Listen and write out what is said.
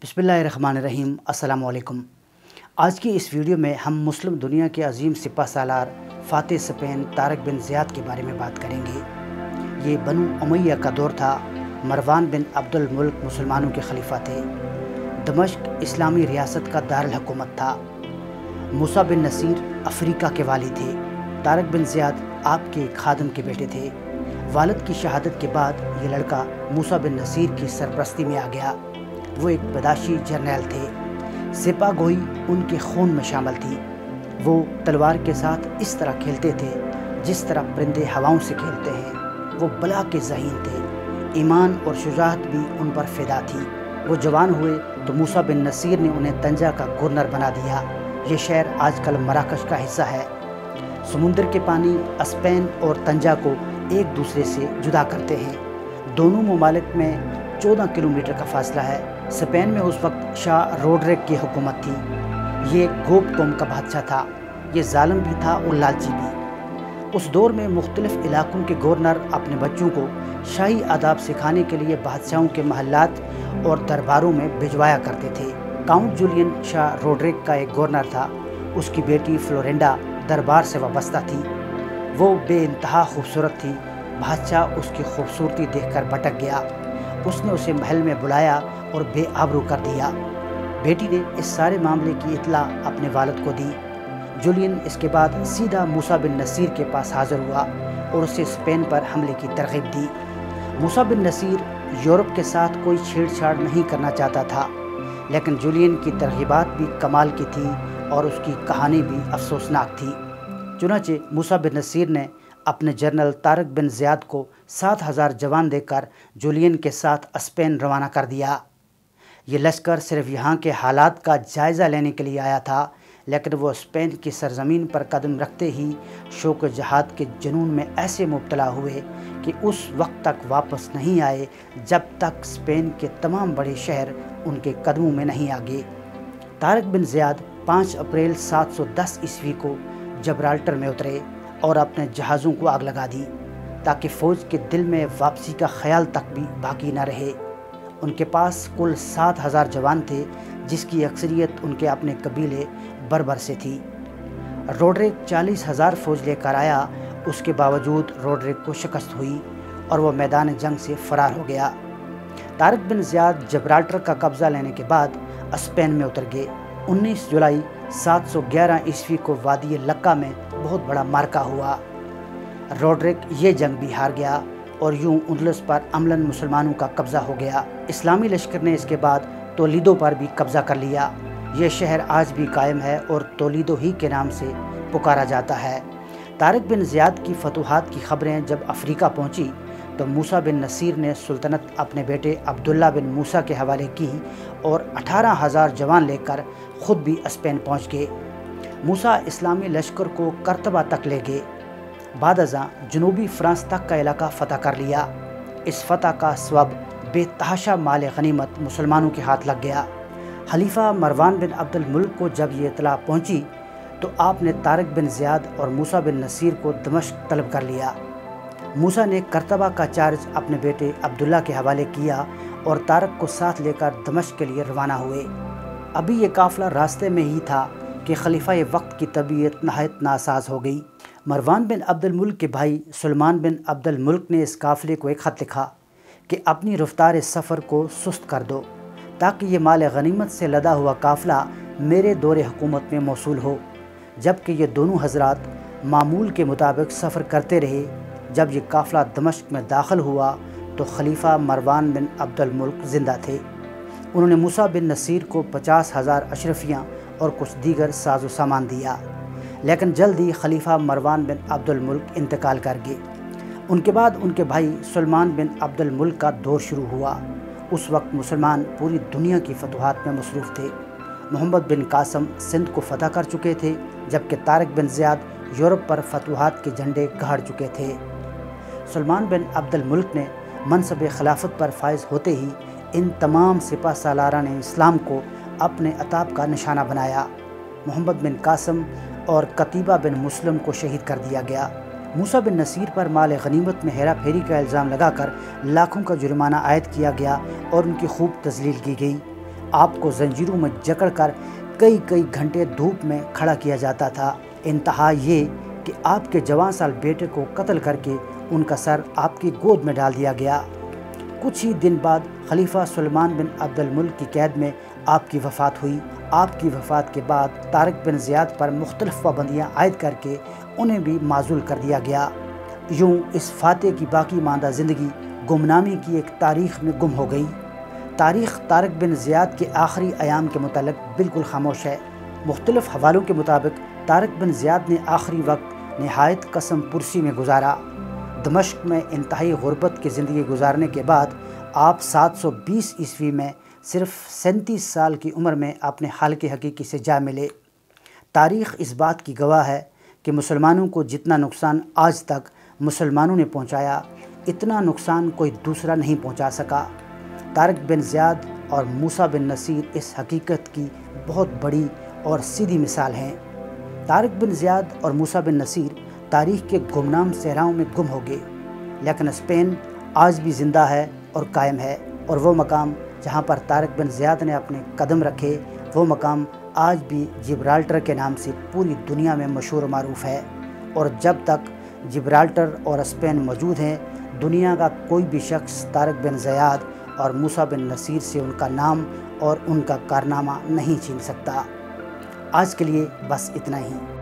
بسم اللہ الرحمن الرحیم۔ السلام علیکم۔ آج کی اس ویڈیو میں ہم مسلم دنیا کے عظیم سپہ سالار فاتح اسپین طارق بن زیاد کے بارے میں بات کریں گے۔ یہ بنو امیہ کا دور تھا۔ مروان بن عبد الملک مسلمانوں کے خلیفہ تھے۔ دمشق اسلامی ریاست کا دارالحکومت تھا۔ موسیٰ بن نصیر افریقہ کے والی تھے۔ طارق بن زیاد آپ کے ایک خادم کے بیٹے تھے۔ والد کی شہادت کے بعد یہ لڑکا موسیٰ بن نصیر کی سرپرستی میں آ گیا۔ وہ ایک بداشی جرنیل تھے۔ سپاہ گوئی ان کے خون میں شامل تھی۔ وہ تلوار کے ساتھ اس طرح کھیلتے تھے جس طرح پرندے ہواؤں سے کھیلتے ہیں۔ وہ بلا کے ذہین تھے۔ ایمان اور شجاعت بھی ان پر فدا تھی۔ وہ جوان ہوئے تو موسیٰ بن نصیر نے انہیں طنجہ کا گورنر بنا دیا۔ یہ شہر آج کل مراکش کا حصہ ہے۔ سمندر کے پانی اسپین اور طنجہ کو ایک دوسرے سے جدا کرتے ہیں۔ دونوں ممالک میں 14 کلومیٹر کا فاصلہ ہے۔ اسپین میں اس وقت شاہ روڈریک کی حکومت تھی۔ یہ گوپ قوم کا بادشاہ تھا۔ یہ ظالم بھی تھا اور لالچی بھی۔ اس دور میں مختلف علاقوں کے گورنر اپنے بچوں کو شاہی آداب سکھانے کے لیے بادشاہوں کے محلات اور درباروں میں بھجوایا کرتے تھے۔ کاؤنٹ جولین شاہ روڈریک کا ایک گورنر تھا۔ اس کی بیٹی فلورینڈا دربار سے وابستہ تھی۔ وہ بے انتہا خوبصورت تھی۔ بادشاہ اس کی خوبصورتی دیکھ کر بھٹک گیا۔ اس نے اسے محل میں بلایا اور بے آبرو کر دیا۔ بیٹی نے اس سارے معاملے کی اطلاع اپنے والد کو دی۔ جولین اس کے بعد سیدھا موسیٰ بن نصیر کے پاس حاضر ہوا اور اسے اسپین پر حملے کی ترغیب دی۔ موسیٰ بن نصیر یورپ کے ساتھ کوئی چھیڑ چھاڑ نہیں کرنا چاہتا تھا، لیکن جولین کی ترغیبات بھی کمال کی تھی اور اس کی کہانی بھی افسوسناک تھی۔ چنانچہ موسیٰ بن نصیر نے اپنے جنرل طارق بن زیاد کو 7,000 جوان دے کر جولین کے ساتھ اسپین روانہ کر دیا۔ یہ لشکر صرف یہاں کے حالات کا جائزہ لینے کے لیے آیا تھا، لیکن وہ اسپین کی سرزمین پر قدم رکھتے ہی شوق جہاد کے جنون میں ایسے مبتلا ہوئے کہ اس وقت تک واپس نہیں آئے جب تک اسپین کے تمام بڑے شہر ان کے قدموں میں نہیں آ گئے۔ طارق بن زیاد 5 اپریل 710 عیسوی کو جبرالٹر میں اترے اور اپنے جہازوں کو آگ لگا دی تاکہ فوج کے دل میں واپسی کا خیال تک بھی باقی نہ رہے۔ ان کے پاس کل 7,000 جوان تھے، جس کی اکثریت ان کے اپنے قبیلے بربر سے تھی۔ روڈریک 40,000 فوج لے کر آیا۔ اس کے باوجود روڈریک کو شکست ہوئی اور وہ میدان جنگ سے فرار ہو گیا۔ طارق بن زیاد جبرالٹر کا قبضہ لینے کے بعد اسپین میں اتر گئے۔ 19 جولائی 711 عیسوی کو وادی لکا میں بہت بڑا معرکہ ہوا۔ روڈریک یہ جنگ بھی ہار گیا اور یوں اندلس پر عملاً مسلمانوں کا قبضہ ہو گیا۔ اسلامی لشکر نے اس کے بعد تولیدو پر بھی قبضہ کر لیا۔ یہ شہر آج بھی قائم ہے اور تولیدو ہی کے نام سے پکارا جاتا ہے۔ طارق بن زیاد کی فتوحات کی خبریں جب افریقہ پہنچی تو موسیٰ بن نصیر نے سلطنت اپنے بیٹے عبداللہ بن موسیٰ کے حوالے کی اور 18,000 جوان لے کر خود بھی اسپین پہنچ گئے۔ موسیٰ اسلامی لشکر کو کرتبہ تک لے گئے۔ بعد ازاں جنوبی فرانس تک کا علاقہ فتح کر لیا۔ اس فتح کا سبب بے تحاشا مال غنیمت مسلمانوں کے ہاتھ لگ گیا۔ خلیفہ مروان بن عبد الملک کو جب یہ اطلاع پہنچی تو آپ نے طارق بن زیاد اور موسیٰ بن نصیر کو دمشق طلب کر لیا۔ موسیٰ نے کرتبہ کا چارج اپنے بیٹے عبداللہ کے حوالے کیا اور طارق کو ساتھ لے کر دمشق کے لیے روانہ ہوئے۔ ابھی یہ قافلہ راستے میں ہی تھا کہ خلیفہ وقت کی طبیعت نہایت ناساز ہو گئی۔ مروان بن عبد الملک کے بھائی سلمان بن عبد الملک نے اس قافلے کو ایک خط لکھا کہ اپنی رفتار سفر کو سست کر دو تاکہ یہ مال غنیمت سے لدا ہوا قافلہ میرے دور حکومت میں موصول ہو۔ جب کہ یہ دونوں حضرات معمول کے مطابق سفر کرتے رہے، جب یہ قافلہ دمشق میں داخل ہوا تو خلیفہ مروان بن عبد الملک زندہ تھے۔ انہوں نے موسیٰ بن نصیر کو 50,000 اشرفیاں اور کچھ دیگر ساز و سامان دیا، لیکن جلد ہی خلیفہ مروان بن عبد الملک انتقال کر گئے۔ ان کے بعد ان کے بھائی سلمان بن عبد الملک کا دور شروع ہوا۔ اس وقت مسلمان پوری دنیا کی فتوحات میں مصروف تھے۔ محمد بن قاسم سندھ کو فتح کر چکے تھے، جبکہ طارق بن زیاد یورپ پر فتوحات کے جھنڈے گاڑ چکے تھے۔ سلمان بن عبد الملک نے منصب خلافت پر فائز ہوتے ہی ان تمام سپہ سالاران اسلام کو اپنے عتاب کا نشانہ بنایا۔ محمد بن قاسم اور قتیبہ بن مسلم کو شہید کر دیا گیا۔ موسیٰ بن نصیر پر مال غنیمت میں ہیرا پھیری کا الزام لگا کر لاکھوں کا جرمانہ عائد کیا گیا اور ان کی خوب تذلیل کی گئی۔ آپ کو زنجیروں میں جکڑ کر کئی گھنٹے دھوپ میں کھڑا کیا جاتا تھا۔ انتہا یہ کہ آپ کے جوان سال بیٹے کو قتل کر کے ان کا سر آپ کی گود میں ڈال دیا گیا۔ کچھ ہی دن بعد خلیفہ سلیمان بن عبد الملک کی قید میں آپ کی وفات ہوئی۔ آپ کی وفات کے بعد طارق بن زیاد پر مختلف پابندیاں عائد کر کے انہیں بھی معزول کر دیا گیا۔ یوں اس فاتح کی باقی ماندہ زندگی گمنامی کی ایک تاریخ میں گم ہو گئی۔ تاریخ طارق بن زیاد کے آخری ایام کے متعلق بالکل خاموش ہے۔ مختلف حوالوں کے مطابق طارق بن زیاد نے آخری وقت نہایت قسم پرسی میں گزارا۔ دمشق میں انتہائی غربت کی زندگی گزارنے کے بعد آپ 720 عیسوی میں صرف 37 سال کی عمر میں اپنے خالق حقیقی سے جا ملے۔ تاریخ اس بات کی گواہ ہے کہ مسلمانوں کو جتنا نقصان آج تک مسلمانوں نے پہنچایا، اتنا نقصان کوئی دوسرا نہیں پہنچا سکا۔ طارق بن زیاد اور موسیٰ بن نصیر اس حقیقت کی بہت بڑی اور سیدھی مثال ہیں۔ طارق بن زیاد اور موسیٰ بن نصیر تاریخ کے گمنام صحراؤں میں گم ہو گئے، لیکن اسپین آج بھی زندہ ہے اور قائم ہے، اور وہ مقام جہاں پر طارق بن زیاد نے اپنے قدم رکھے، وہ مقام آج بھی جبرالٹر کے نام سے پوری دنیا میں مشہور و معروف ہے۔ اور جب تک جبرالٹر اور اسپین موجود ہیں، دنیا کا کوئی بھی شخص طارق بن زیاد اور موسیٰ بن نصیر سے ان کا نام اور ان کا کارنامہ نہیں چھین سکتا۔ آج کے لیے بس اتنا ہی۔